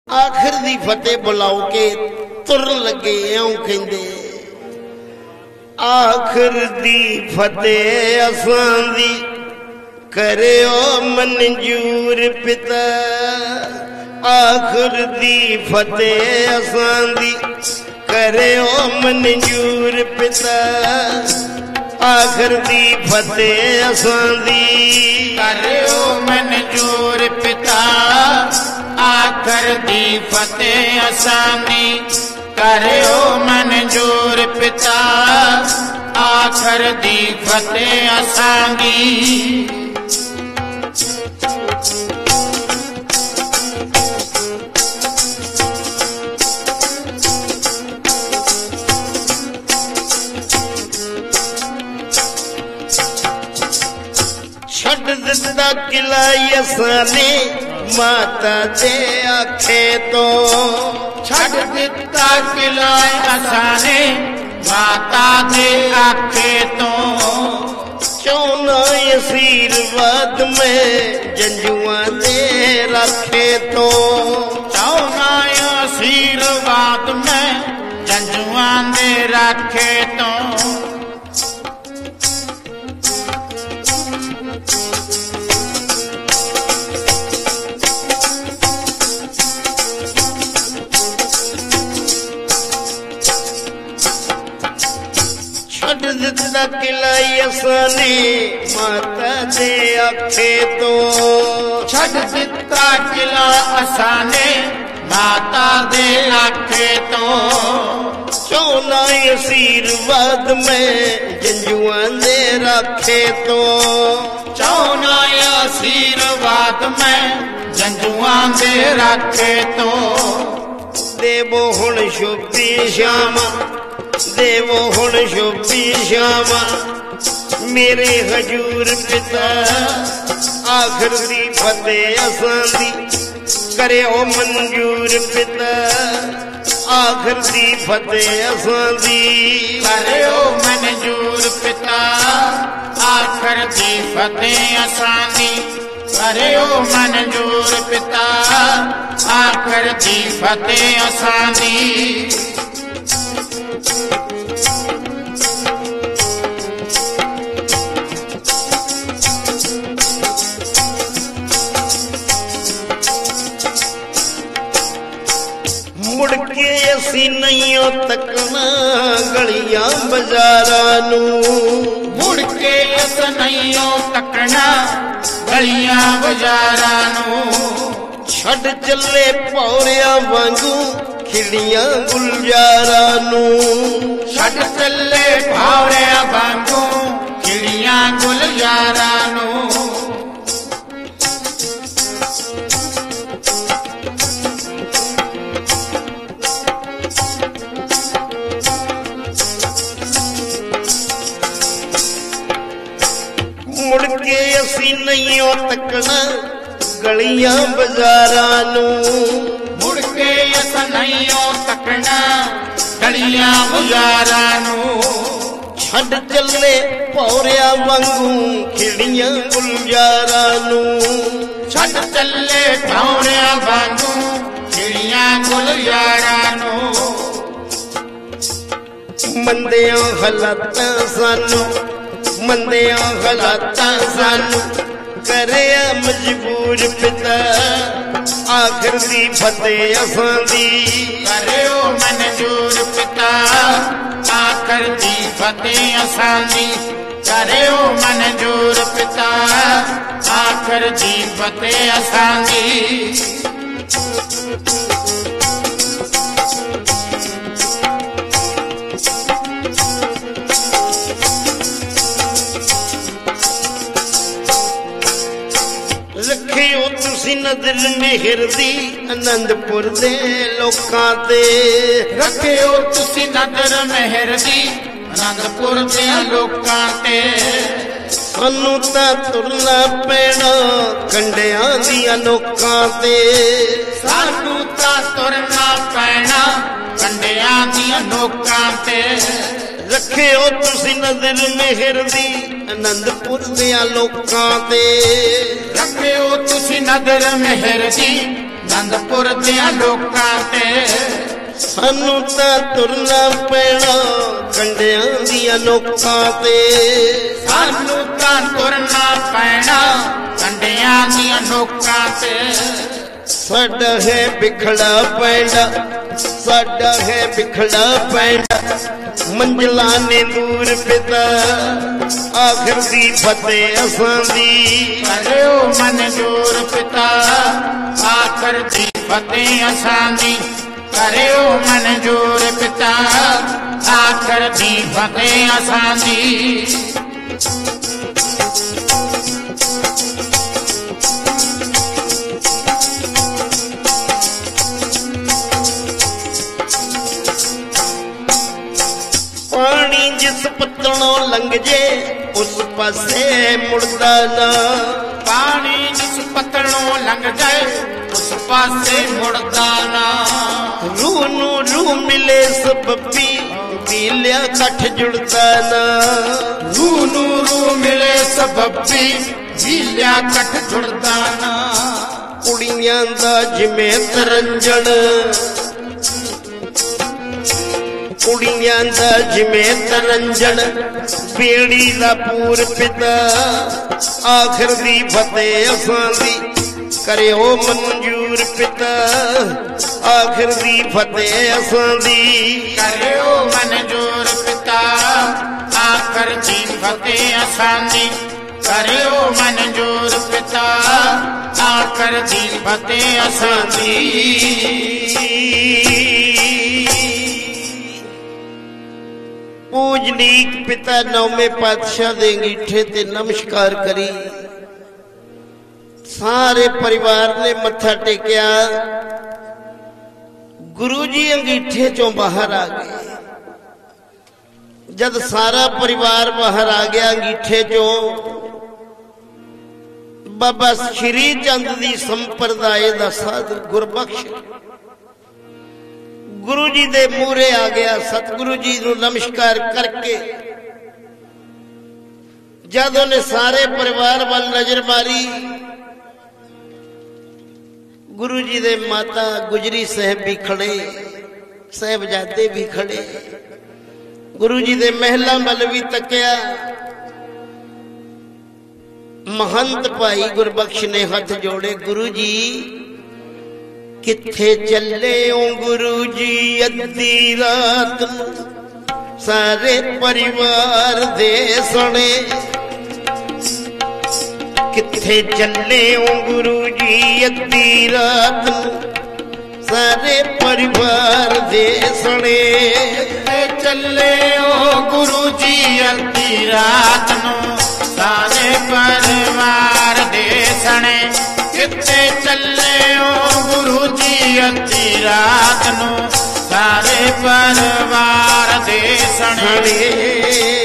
आखिर दी फतेह बुलाओ के तुरन लगे ऐं कहंदे आखिर दी फतेह असां दी करियो मंजूर पिता आखिर दी फतेह असां दी करियो मंजूर पिता आखिर दी फतेह असां दी करियो मंजूर पिता आखिर दी फतेह असां दी करियो मंजूर पिता आखिर दी फतेह असां दी छड़ दिता किला असाने माता दे आखे तो छड़ दिता किला असाने माता दे आखे तो चौना आशीर्वाद में जंजुआ दे रखे तो चौना आशीर्वाद में जंजुआ दे रखे तो दिता किला असाने माता दे आखे तो छड़ दिता किला असाने माता दे आखे तो चौना आशीर्वाद में जंजुआ दे रखे तो चौना आशीर्वाद में जंजुआ दे रखे तो देवो हुण शुभी श्यामा देवो हुण शुभी श्यामा मेरे हजूर पिता आखिर दी फतेह असां दी करियो मंजूर पिता आखिर दी फतेह असां दी करियो मंजूर पिता आखिर दी फतेह असां दी करियो मंजूर पिता आखिर दी फतेह असां दी मुड़ के असी नहीं तकना गलियां बाजारां नू मुड़ के अस नहीं तकना गलियां बाजारां नू छड़ चले पौरिया वांगू खिड़ियां गुलजारां नू छड़ चले पौरिया वांगू खिड़ियां गुलजारां नू मुड़ के असी नहीं तकना गलियां बाजारां नू मुड़ के अस नहीं तकना गलियां बाजारां नू छड़ चले पौरिया वांगू खिड़ियां गुलजारां नू छड़ चले पौरिया वांगू खिड़ियां गुलजारां नू मंदियां हालातां सानू मंदियां हालातां सानू करिया मजबूर पिता आखिर दी फतेह असां दी करियो मंजूर पिता आखिर दी फतेह असां दी करियो मंजूर पिता आखिर दी फतेह असां दी रखियो तुसी नजर मेहर दी आनंदपुर दे लोकां ते रखियो तुसी नजर मेहर दी आनंदपुर दे लोकां ते सानू तां तुरना पैना कंडियां दियां लोकां ते सानू तां तुरना पैना कंडियां दियां लोकां ते रखियो तुसी नजर मेहर दी आनंदपुर दे लोकां ते रखियो तुसी नजर मेहर दी ਅਨੰਦਪੁਰ ਦੇ ਲੋਕਾਂ ਤੇ। ਸਾਨੂੰ ਤਾਂ ਤੁਰਨਾ ਪੈਣਾ ਕੰਡਿਆਂ ਦੀਆਂ ਨੋਕਾਂ ਤੇ। ਸਾਨੂੰ ਤਾਂ ਤੁਰਨਾ ਪੈਣਾ ਕੰਡਿਆਂ ਦੀਆਂ ਨੋਕਾਂ ਤੇ। ਸਾਡਾ ਹੈ ਬਿਖੜਾ ਪੈਂਡਾ, ਸਾਡਾ ਹੈ ਬਿਖੜਾ ਪੈਂਡਾ, ਮੰਜ਼ਲਾਂ ਨੇ ਦੂਰ ਪਿਤਾ, ਆਖਰ ਦੀ ਫਤਿਹ ਅਸਾਂ ਦੀ। ਕਰਿਓ ਮਨਜ਼ੂਰ ਪਿਤਾ, ਆਖਰ ਦੀ ਫਤਿਹ ਅਸਾਂ ਦੀ। ਕਰਿਓ ਮਨਜ਼ੂਰ ਪਿਤਾ, ਆਖਰ ਦੀ ਫਤਿਹ ਅਸਾਂ ਦੀ। ਪਾਣੀ ਜਿਸ ਪੱਤਣੋਂ ਲੰਘ ਜੇ ਉਸ ਪਾਸੇ ਮੁੜਦਾ ਨਾ। ਪਾਣੀ ਜਿਸ ਪੱਤਣੋਂ ਲੰਘ ਜਾਏ ਉਸ ਪਾਸੇ ਮੁੜਦਾ ਨਾ। ਰੂਹ ਨੂੰ ਰੂਹ ਮਿਲੇ ਸਬੱਬੀ, ਪੀਲਿਆ ਕੱਠ ਜੁੜਦਾ ਨਾ। ਰੂਹ ਨੂੰ ਰੂਹ ਮਿਲੇ ਸਬੱਬੀ, ਪੀਲਿਆ ਕੱਠ ਜੁੜਦਾ ਨਾ। ਕੁੜੀਆਂ ਦਾ ਜਿਵੇਂ ਤਰੰਜਣ, ਕੁੜੀਆਂ ਦਾ ਜਿਵੇਂ ਤਰੰਜਣ, ਬੇੜੀ ਦਾ ਪੂਰ ਪਿਤਾ, ਆਖਰ ਦੀ ਫਤਿਹ ਅਸਾਂ ਦੀ। ਕਰਿਓ ਮਨਜ਼ੂਰ ਪਿਤਾ, ਆਖਰ ਦੀ ਫਤਿਹ ਅਸਾਂ ਦੀ। ਕਰਿਓ ਮਨਜ਼ੂਰ ਪਿਤਾ, ਆਖਰ ਦੀ ਫਤਿਹ ਅਸਾਂ ਦੀ। ਕਰਿਓ ਮਨਜ਼ੂਰ ਪਿਤਾ, ਆਖਰ ਦੀ ਫਤਿਹ ਅਸਾਂ ਦੀ। ਪੂਜਨੀਕ ਪਿਤਾ ਨੌਵੇਂ ਪਾਤਸ਼ਾਹ ਦੇ ਅੰਗੀਠੇ ਤੇ ਨਮਸਕਾਰ ਕਰੀ। ਸਾਰੇ ਪਰਿਵਾਰ ਨੇ ਮੱਥਾ ਟੇਕਿਆ। ਗੁਰੂ ਜੀ ਅੰਗੀਠੇ ਚੋਂ ਬਾਹਰ ਆ ਗਏ। ਜਦ ਸਾਰਾ ਪਰਿਵਾਰ ਬਾਹਰ ਆ ਗਿਆ ਅੰਗੀਠੇ ਚੋਂ, ਬਾਬਾ ਸ਼੍ਰੀ ਚੰਦ ਦੀ ਸੰਪਰਦਾਏ ਦਾ ਸਾਧ ਗੁਰਬਖਸ਼ ਗੁਰੂ ਜੀ ਦੇ ਮੂਹਰੇ ਆ ਗਿਆ। ਸਤਿਗੁਰੂ ਜੀ ਨੂੰ ਨਮਸਕਾਰ ਕਰਕੇ ਜਦ ਉਹਨੇ ਸਾਰੇ ਪਰਿਵਾਰ ਵੱਲ ਨਜ਼ਰ ਮਾਰੀ, ਗੁਰੂ ਜੀ ਦੇ ਮਾਤਾ ਗੁਜਰੀ ਸਾਹਿਬ ਵੀ ਖੜੇ, ਸਾਹਿਬਜ਼ਾਦੇ ਵੀ ਖੜੇ। ਗੁਰੂ ਜੀ ਦੇ ਮਹਿਲਾਂ ਵੱਲ ਵੀ ਤੱਕਿਆ। ਮਹੰਤ ਭਾਈ ਗੁਰਬਖਸ਼ ਨੇ ਹੱਥ ਜੋੜੇ, ਗੁਰੂ ਜੀ ਕਿੱਥੇ ਚੱਲੇ ਓ ਗੁਰੂ ਜੀ ਅੱਧੀ ਰਾਤ ਨੂੰ, ਸਾਰੇ ਪਰਿਵਾਰ ਦੇ ਸਣੇ। ਕਿੱਥੇ ਚੱਲੇ ਓ ਗੁਰੂ ਜੀ ਅੱਧੀ ਰਾਤ ਨੂੰ, ਸਾਰੇ ਪਰਿਵਾਰ ਦੇ ਸਣੇ। ਕਿੱਥੇ ਚੱਲੇ ਓ ਗੁਰੂ ਜੀ ਅੱਧੀ ਰਾਤ ਨੂੰ, ਸਾਰੇ ਪਰਿਵਾਰ ਦੇ ਸਣੇ। ਕਿੱਥੇ ਚੱਲੇ ਓ ਗੁਰੂ ਜੀ ਅੱਧੀ ਰਾਤ ਨੂੰ, ਸਾਰੇ ਪਰਿਵਾਰ ਦੇ ਸਣੇ।